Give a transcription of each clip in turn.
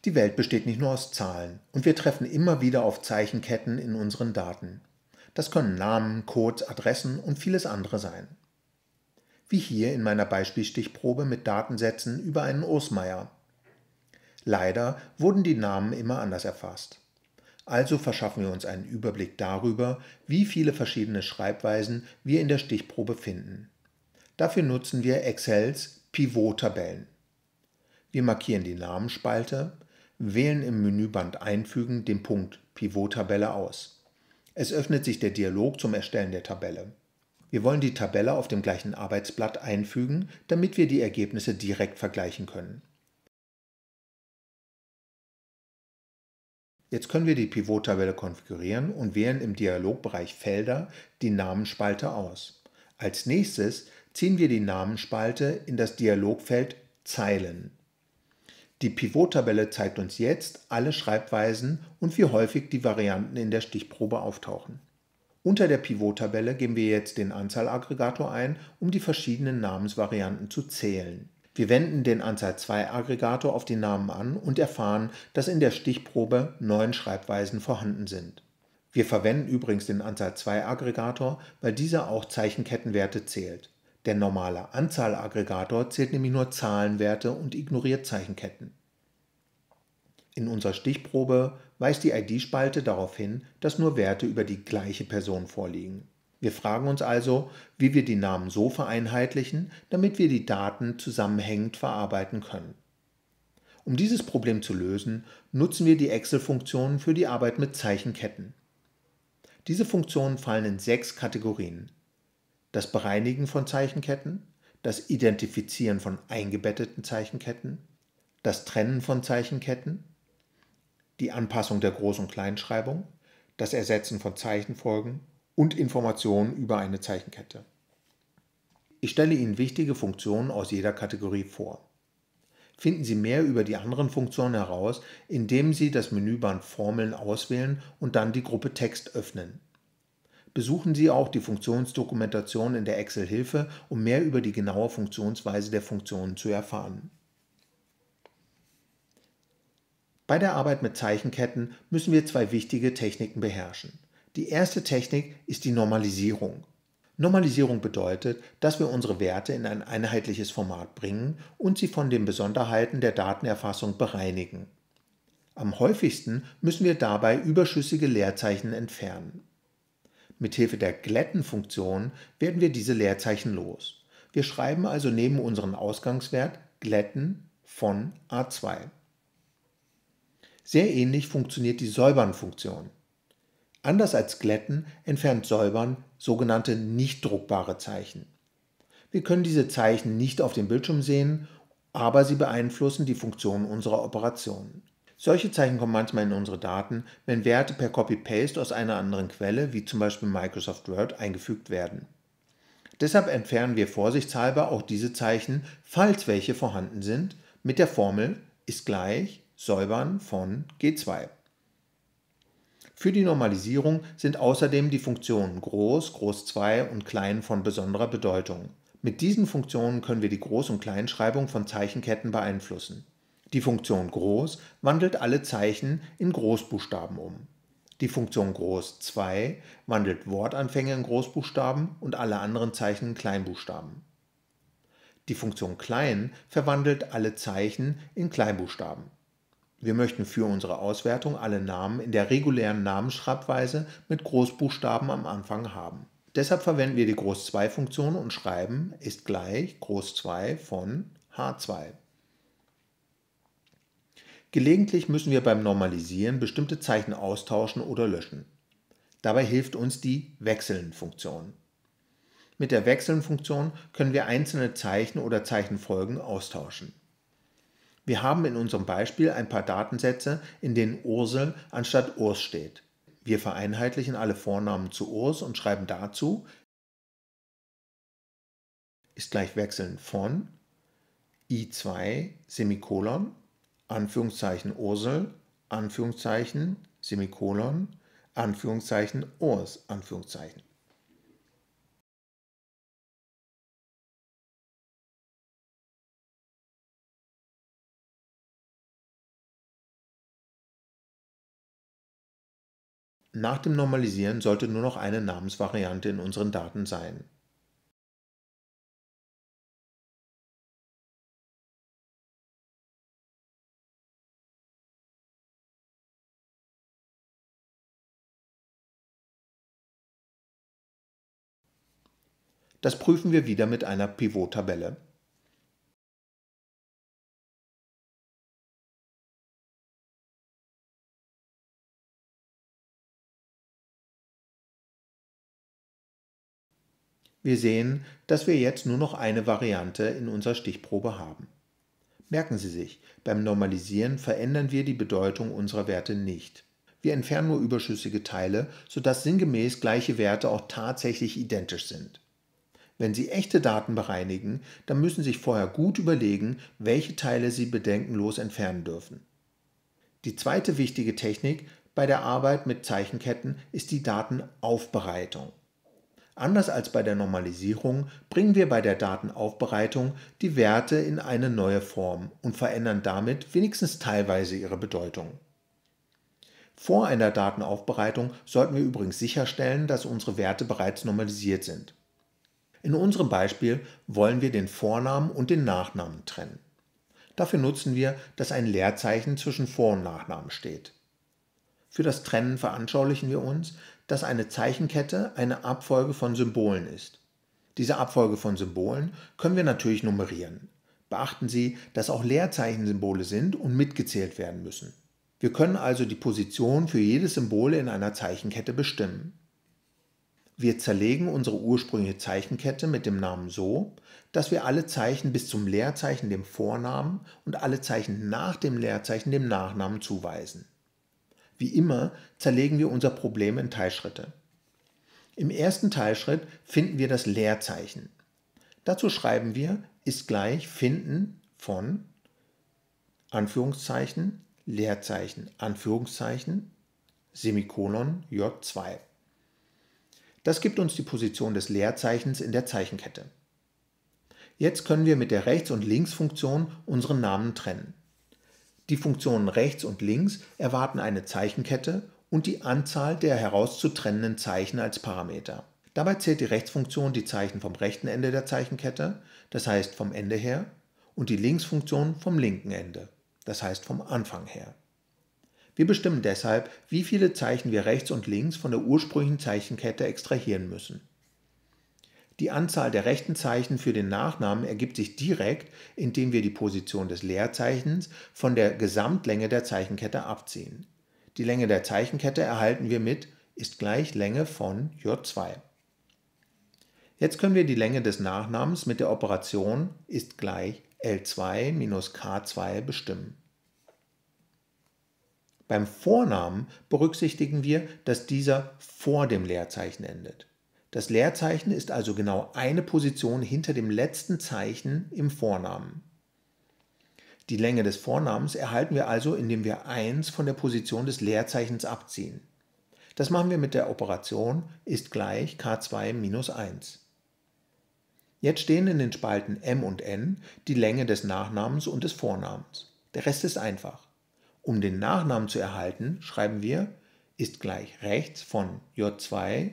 Die Welt besteht nicht nur aus Zahlen und wir treffen immer wieder auf Zeichenketten in unseren Daten. Das können Namen, Codes, Adressen und vieles andere sein. Wie hier in meiner Beispielstichprobe mit Datensätzen über einen Osmeier. Leider wurden die Namen immer anders erfasst. Also verschaffen wir uns einen Überblick darüber, wie viele verschiedene Schreibweisen wir in der Stichprobe finden. Dafür nutzen wir Excels Pivot-Tabellen. Wir markieren die Namensspalte, wählen im Menüband Einfügen den Punkt Pivot-Tabelle aus. Es öffnet sich der Dialog zum Erstellen der Tabelle. Wir wollen die Tabelle auf dem gleichen Arbeitsblatt einfügen, damit wir die Ergebnisse direkt vergleichen können. Jetzt können wir die Pivot-Tabelle konfigurieren und wählen im Dialogbereich Felder die Namensspalte aus. Als nächstes ziehen wir die Namensspalte in das Dialogfeld Zeilen. Die Pivot-Tabelle zeigt uns jetzt alle Schreibweisen und wie häufig die Varianten in der Stichprobe auftauchen. Unter der Pivot-Tabelle geben wir jetzt den Anzahlaggregator ein, um die verschiedenen Namensvarianten zu zählen. Wir wenden den Anzahl-2-Aggregator auf die Namen an und erfahren, dass in der Stichprobe 9 Schreibweisen vorhanden sind. Wir verwenden übrigens den Anzahl-2-Aggregator, weil dieser auch Zeichenkettenwerte zählt. Der normale Anzahlaggregator zählt nämlich nur Zahlenwerte und ignoriert Zeichenketten. In unserer Stichprobe weist die ID-Spalte darauf hin, dass nur Werte über die gleiche Person vorliegen. Wir fragen uns also, wie wir die Namen so vereinheitlichen, damit wir die Daten zusammenhängend verarbeiten können. Um dieses Problem zu lösen, nutzen wir die Excel-Funktionen für die Arbeit mit Zeichenketten. Diese Funktionen fallen in 6 Kategorien: das Bereinigen von Zeichenketten, das Identifizieren von eingebetteten Zeichenketten, das Trennen von Zeichenketten, die Anpassung der Groß- und Kleinschreibung, das Ersetzen von Zeichenfolgen und Informationen über eine Zeichenkette. Ich stelle Ihnen wichtige Funktionen aus jeder Kategorie vor. Finden Sie mehr über die anderen Funktionen heraus, indem Sie das Menüband Formeln auswählen und dann die Gruppe Text öffnen. Besuchen Sie auch die Funktionsdokumentation in der Excel-Hilfe, um mehr über die genaue Funktionsweise der Funktionen zu erfahren. Bei der Arbeit mit Zeichenketten müssen wir 2 wichtige Techniken beherrschen. Die erste Technik ist die Normalisierung. Normalisierung bedeutet, dass wir unsere Werte in ein einheitliches Format bringen und sie von den Besonderheiten der Datenerfassung bereinigen. Am häufigsten müssen wir dabei überschüssige Leerzeichen entfernen. Mithilfe der Glätten-Funktion werden wir diese Leerzeichen los. Wir schreiben also neben unseren Ausgangswert Glätten von A2. Sehr ähnlich funktioniert die Säubern-Funktion. Anders als Glätten entfernt Säubern sogenannte nicht druckbare Zeichen. Wir können diese Zeichen nicht auf dem Bildschirm sehen, aber sie beeinflussen die Funktion unserer Operationen. Solche Zeichen kommen manchmal in unsere Daten, wenn Werte per Copy-Paste aus einer anderen Quelle, wie zum Beispiel Microsoft Word, eingefügt werden. Deshalb entfernen wir vorsichtshalber auch diese Zeichen, falls welche vorhanden sind, mit der Formel ist gleich Säubern von G2. Für die Normalisierung sind außerdem die Funktionen Groß, Groß2 und Klein von besonderer Bedeutung. Mit diesen Funktionen können wir die Groß- und Kleinschreibung von Zeichenketten beeinflussen. Die Funktion Groß wandelt alle Zeichen in Großbuchstaben um. Die Funktion Groß2 wandelt Wortanfänge in Großbuchstaben und alle anderen Zeichen in Kleinbuchstaben. Die Funktion Klein verwandelt alle Zeichen in Kleinbuchstaben. Wir möchten für unsere Auswertung alle Namen in der regulären Namensschreibweise mit Großbuchstaben am Anfang haben. Deshalb verwenden wir die Groß2-Funktion und schreiben ist gleich Groß2 von H2. Gelegentlich müssen wir beim Normalisieren bestimmte Zeichen austauschen oder löschen. Dabei hilft uns die Wechseln-Funktion. Mit der Wechseln-Funktion können wir einzelne Zeichen oder Zeichenfolgen austauschen. Wir haben in unserem Beispiel ein paar Datensätze, in denen Ursel anstatt Urs steht. Wir vereinheitlichen alle Vornamen zu Urs und schreiben dazu ist gleich Wechseln von I2 Semikolon Anführungszeichen Ursel Anführungszeichen Semikolon Anführungszeichen Urs Anführungszeichen. Nach dem Normalisieren sollte nur noch eine Namensvariante in unseren Daten sein. Das prüfen wir wieder mit einer Pivot-Tabelle. Wir sehen, dass wir jetzt nur noch eine Variante in unserer Stichprobe haben. Merken Sie sich, beim Normalisieren verändern wir die Bedeutung unserer Werte nicht. Wir entfernen nur überschüssige Teile, sodass sinngemäß gleiche Werte auch tatsächlich identisch sind. Wenn Sie echte Daten bereinigen, dann müssen Sie sich vorher gut überlegen, welche Teile Sie bedenkenlos entfernen dürfen. Die zweite wichtige Technik bei der Arbeit mit Zeichenketten ist die Datenaufbereitung. Anders als bei der Normalisierung bringen wir bei der Datenaufbereitung die Werte in eine neue Form und verändern damit wenigstens teilweise ihre Bedeutung. Vor einer Datenaufbereitung sollten wir übrigens sicherstellen, dass unsere Werte bereits normalisiert sind. In unserem Beispiel wollen wir den Vornamen und den Nachnamen trennen. Dafür nutzen wir, dass ein Leerzeichen zwischen Vor- und Nachnamen steht. Für das Trennen veranschaulichen wir uns, dass eine Zeichenkette eine Abfolge von Symbolen ist. Diese Abfolge von Symbolen können wir natürlich nummerieren. Beachten Sie, dass auch Leerzeichensymbole sind und mitgezählt werden müssen. Wir können also die Position für jedes Symbol in einer Zeichenkette bestimmen. Wir zerlegen unsere ursprüngliche Zeichenkette mit dem Namen so, dass wir alle Zeichen bis zum Leerzeichen dem Vornamen und alle Zeichen nach dem Leerzeichen dem Nachnamen zuweisen. Wie immer zerlegen wir unser Problem in Teilschritte. Im ersten Teilschritt finden wir das Leerzeichen. Dazu schreiben wir ist gleich Finden von Anführungszeichen, Leerzeichen, Anführungszeichen, Semikolon J2. Das gibt uns die Position des Leerzeichens in der Zeichenkette. Jetzt können wir mit der Rechts- und Linksfunktion unseren Namen trennen. Die Funktionen rechts und links erwarten eine Zeichenkette und die Anzahl der herauszutrennenden Zeichen als Parameter. Dabei zählt die Rechtsfunktion die Zeichen vom rechten Ende der Zeichenkette, das heißt vom Ende her, und die Linksfunktion vom linken Ende, das heißt vom Anfang her. Wir bestimmen deshalb, wie viele Zeichen wir rechts und links von der ursprünglichen Zeichenkette extrahieren müssen. Die Anzahl der rechten Zeichen für den Nachnamen ergibt sich direkt, indem wir die Position des Leerzeichens von der Gesamtlänge der Zeichenkette abziehen. Die Länge der Zeichenkette erhalten wir mit ist gleich Länge von J2. Jetzt können wir die Länge des Nachnamens mit der Operation ist gleich L2 minus K2 bestimmen. Beim Vornamen berücksichtigen wir, dass dieser vor dem Leerzeichen endet. Das Leerzeichen ist also genau eine Position hinter dem letzten Zeichen im Vornamen. Die Länge des Vornamens erhalten wir also, indem wir 1 von der Position des Leerzeichens abziehen. Das machen wir mit der Operation ist gleich K2 minus 1. Jetzt stehen in den Spalten M und N die Länge des Nachnamens und des Vornamens. Der Rest ist einfach. Um den Nachnamen zu erhalten, schreiben wir ist gleich rechts von J2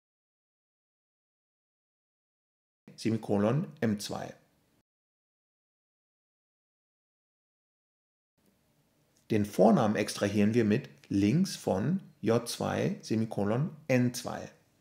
Semikolon M2. Den Vornamen extrahieren wir mit links von J2 Semikolon N2.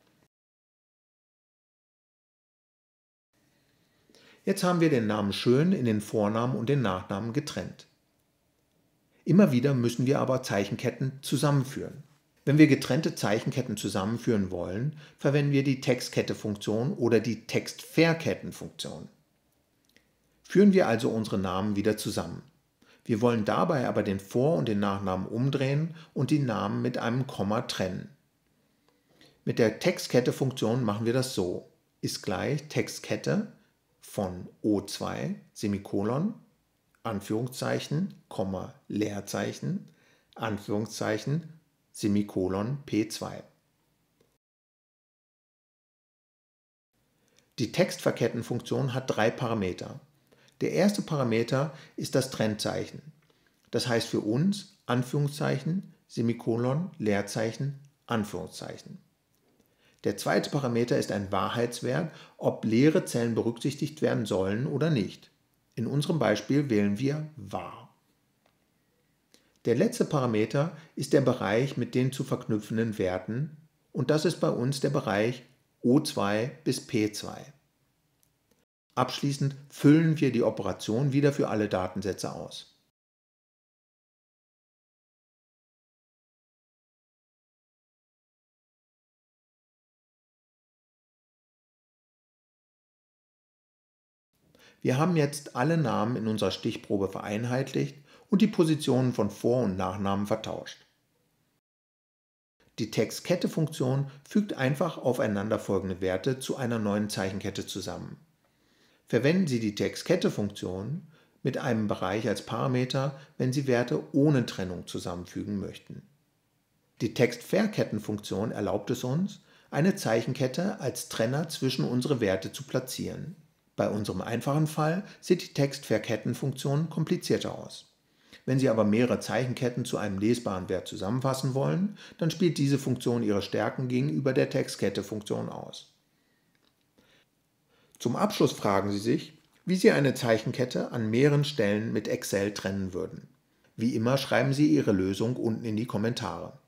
Jetzt haben wir den Namen schön in den Vornamen und den Nachnamen getrennt. Immer wieder müssen wir aber Zeichenketten zusammenführen. Wenn wir getrennte Zeichenketten zusammenführen wollen, verwenden wir die Textkette-Funktion oder die Textverketten-Funktion. Führen wir also unsere Namen wieder zusammen. Wir wollen dabei aber den Vor- und den Nachnamen umdrehen und die Namen mit einem Komma trennen. Mit der Textkette-Funktion machen wir das so. Ist gleich Textkette von O2, Semikolon, Anführungszeichen, Komma, Leerzeichen, Anführungszeichen, Semikolon P2. Die Textverkettenfunktion hat 3 Parameter. Der erste Parameter ist das Trennzeichen. Das heißt für uns Anführungszeichen, Semikolon, Leerzeichen, Anführungszeichen. Der zweite Parameter ist ein Wahrheitswert, ob leere Zellen berücksichtigt werden sollen oder nicht. In unserem Beispiel wählen wir wahr. Der letzte Parameter ist der Bereich mit den zu verknüpfenden Werten und das ist bei uns der Bereich O2 bis P2. Abschließend füllen wir die Operation wieder für alle Datensätze aus. Wir haben jetzt alle Namen in unserer Stichprobe vereinheitlicht und die Positionen von Vor- und Nachnamen vertauscht. Die Textkette-Funktion fügt einfach aufeinanderfolgende Werte zu einer neuen Zeichenkette zusammen. Verwenden Sie die Textkette-Funktion mit einem Bereich als Parameter, wenn Sie Werte ohne Trennung zusammenfügen möchten. Die Textverketten-Funktion erlaubt es uns, eine Zeichenkette als Trenner zwischen unsere Werte zu platzieren. Bei unserem einfachen Fall sieht die Textverketten-Funktion komplizierter aus. Wenn Sie aber mehrere Zeichenketten zu einem lesbaren Wert zusammenfassen wollen, dann spielt diese Funktion ihre Stärken gegenüber der Textkette-Funktion aus. Zum Abschluss fragen Sie sich, wie Sie eine Zeichenkette an mehreren Stellen mit Excel trennen würden. Wie immer schreiben Sie Ihre Lösung unten in die Kommentare.